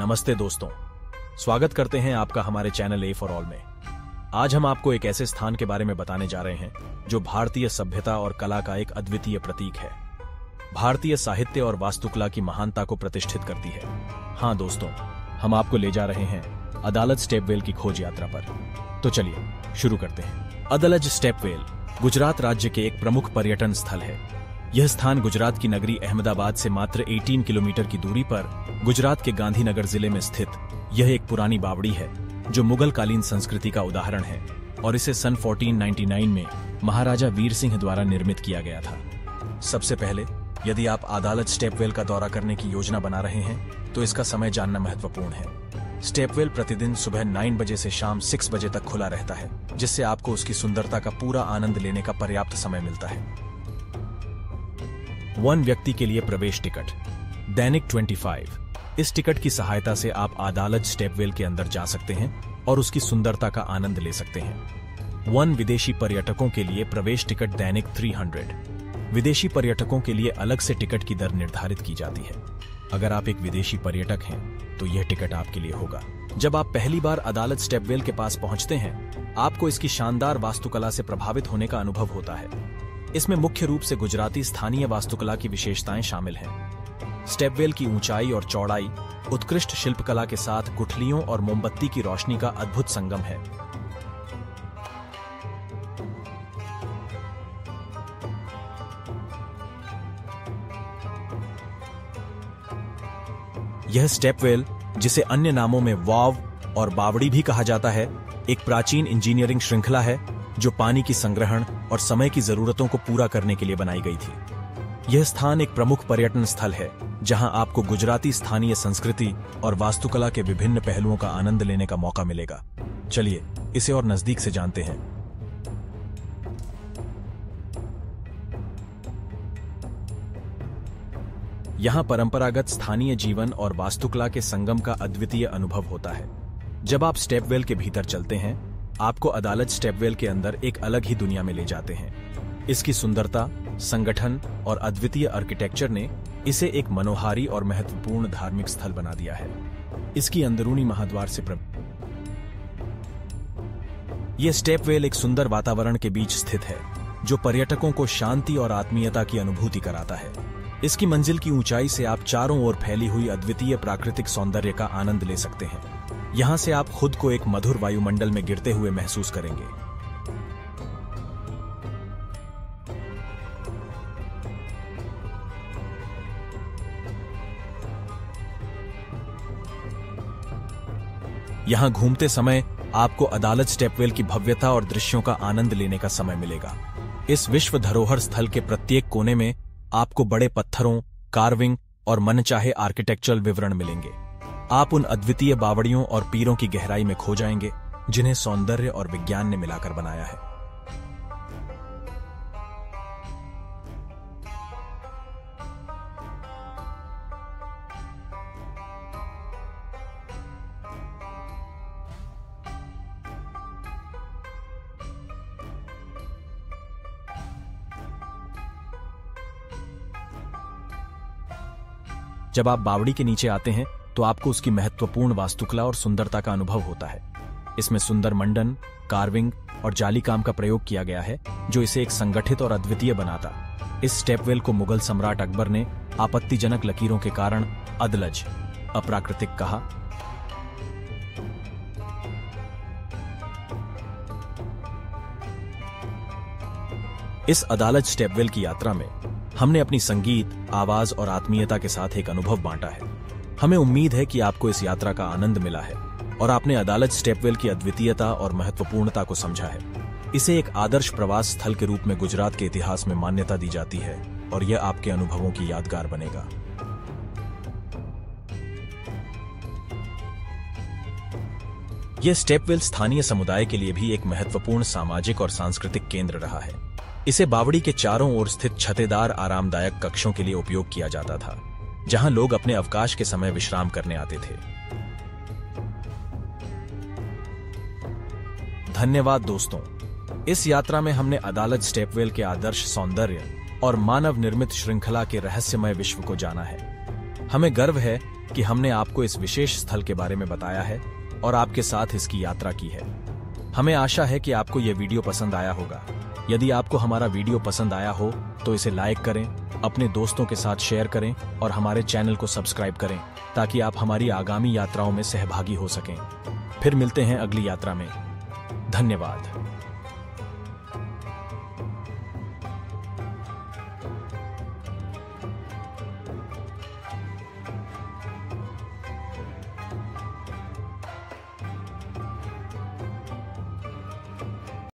नमस्ते दोस्तों, स्वागत करते हैं आपका हमारे चैनल ए फॉर ऑल में। आज हम आपको एक ऐसे स्थान के बारे में बताने जा रहे हैं जो भारतीय सभ्यता और कला का एक अद्वितीय प्रतीक है। भारतीय साहित्य और वास्तुकला की महानता को प्रतिष्ठित करती है। हाँ दोस्तों, हम आपको ले जा रहे हैं अदालज स्टेपवेल की खोज यात्रा पर। तो चलिए शुरू करते हैं। अदालज स्टेपवेल गुजरात राज्य के एक प्रमुख पर्यटन स्थल है। यह स्थान गुजरात की नगरी अहमदाबाद से मात्र 18 किलोमीटर की दूरी पर गुजरात के गांधीनगर जिले में स्थित यह एक पुरानी बावड़ी है जो मुगल कालीन संस्कृति का उदाहरण है और इसे सन 1499 में महाराजा वीर सिंह द्वारा निर्मित किया गया था। सबसे पहले, यदि आप अदालज स्टेपवेल का दौरा करने की योजना बना रहे हैं तो इसका समय जानना महत्वपूर्ण है। स्टेपवेल प्रतिदिन सुबह 9 बजे से शाम 6 बजे तक खुला रहता है, जिससे आपको उसकी सुंदरता का पूरा आनंद लेने का पर्याप्त समय मिलता है। 1 व्यक्ति के लिए प्रवेश टिकट दैनिक 25। इस टिकट की सहायता से आप अदालज स्टेपवेल के अंदर जा सकते हैं और उसकी सुंदरता का आनंद ले सकते हैं। 1 विदेशी पर्यटकों के लिए प्रवेश टिकट दैनिक 300। विदेशी पर्यटकों के लिए अलग से टिकट की दर निर्धारित की जाती है। अगर आप एक विदेशी पर्यटक हैं तो यह टिकट आपके लिए होगा। जब आप पहली बार अदालज स्टेपवेल के पास पहुंचते हैं, आपको इसकी शानदार वास्तुकला से प्रभावित होने का अनुभव होता है। इसमें मुख्य रूप से गुजराती स्थानीय वास्तुकला की विशेषताएं शामिल हैं। स्टेपवेल की ऊंचाई और चौड़ाई उत्कृष्ट शिल्पकला के साथ गुठलियों और मोमबत्ती की रोशनी का अद्भुत संगम है। यह स्टेपवेल, जिसे अन्य नामों में वाव और बावड़ी भी कहा जाता है, एक प्राचीन इंजीनियरिंग श्रृंखला है जो पानी की संग्रहण और समय की जरूरतों को पूरा करने के लिए बनाई गई थी। यह स्थान एक प्रमुख पर्यटन स्थल है जहां आपको गुजराती स्थानीय संस्कृति और वास्तुकला के विभिन्न पहलुओं का आनंद लेने का मौका मिलेगा। चलिए इसे और नजदीक से जानते हैं। यहां परंपरागत स्थानीय जीवन और वास्तुकला के संगम का अद्वितीय अनुभव होता है। जब आप स्टेपवेल के भीतर चलते हैं, आपको अदालज स्टेपवेल के अंदर एक अलग ही दुनिया में ले जाते हैं। इसकी सुंदरता, संगठन और अद्वितीय आर्किटेक्चर ने इसे एक मनोहारी और महत्वपूर्ण धार्मिक स्थल बना दिया है। इसकी अंदरूनी महाद्वार से यह स्टेपवेल एक सुंदर वातावरण के बीच स्थित है जो पर्यटकों को शांति और आत्मीयता की अनुभूति कराता है। इसकी मंजिल की ऊंचाई से आप चारों ओर फैली हुई अद्वितीय प्राकृतिक सौंदर्य का आनंद ले सकते हैं। यहां से आप खुद को एक मधुर वायुमंडल में गिरते हुए महसूस करेंगे। यहां घूमते समय आपको अदालज स्टेपवेल की भव्यता और दृश्यों का आनंद लेने का समय मिलेगा। इस विश्व धरोहर स्थल के प्रत्येक कोने में आपको बड़े पत्थरों, कार्विंग और मनचाहे आर्किटेक्चरल विवरण मिलेंगे। आप उन अद्वितीय बावड़ियों और पीरों की गहराई में खो जाएंगे जिन्हें सौंदर्य और विज्ञान ने मिलाकर बनाया है। जब आप बावड़ी के नीचे आते हैं तो आपको उसकी महत्वपूर्ण वास्तुकला और सुंदरता का अनुभव होता है। इसमें सुंदर मंडन, कार्विंग और जाली काम का प्रयोग किया गया है जो इसे एक संगठित और अद्वितीय बनाता। इस स्टेपवेल को मुगल सम्राट अकबर ने आपत्तिजनक लकीरों के कारण अदलज, अप्राकृतिक कहा। इस अदालज स्टेपवेल की यात्रा में हमने अपनी संगीत, आवाज और आत्मीयता के साथ एक अनुभव बांटा है। हमें उम्मीद है कि आपको इस यात्रा का आनंद मिला है और आपने अदालज स्टेपवेल की अद्वितीयता और महत्वपूर्णता को समझा है। इसे एक आदर्श प्रवास स्थल के रूप में गुजरात के इतिहास में मान्यता दी जाती है और यह आपके अनुभवों की यादगार बनेगा। यह स्टेपवेल स्थानीय समुदाय के लिए भी एक महत्वपूर्ण सामाजिक और सांस्कृतिक केंद्र रहा है। इसे बावड़ी के चारों ओर स्थित छतेदार आरामदायक कक्षों के लिए उपयोग किया जाता था, जहां लोग अपने अवकाश के समय विश्राम करने आते थे। धन्यवाद दोस्तों, इस यात्रा में हमने अदालज स्टेपवेल के आदर्श सौंदर्य और मानव निर्मित श्रृंखला के रहस्यमय विश्व को जाना है। हमें गर्व है कि हमने आपको इस विशेष स्थल के बारे में बताया है और आपके साथ इसकी यात्रा की है। हमें आशा है कि आपको यह वीडियो पसंद आया होगा। यदि आपको हमारा वीडियो पसंद आया हो तो इसे लाइक करें, अपने दोस्तों के साथ शेयर करें और हमारे चैनल को सब्सक्राइब करें ताकि आप हमारी आगामी यात्राओं में सहभागी हो सकें। फिर मिलते हैं अगली यात्रा में। धन्यवाद।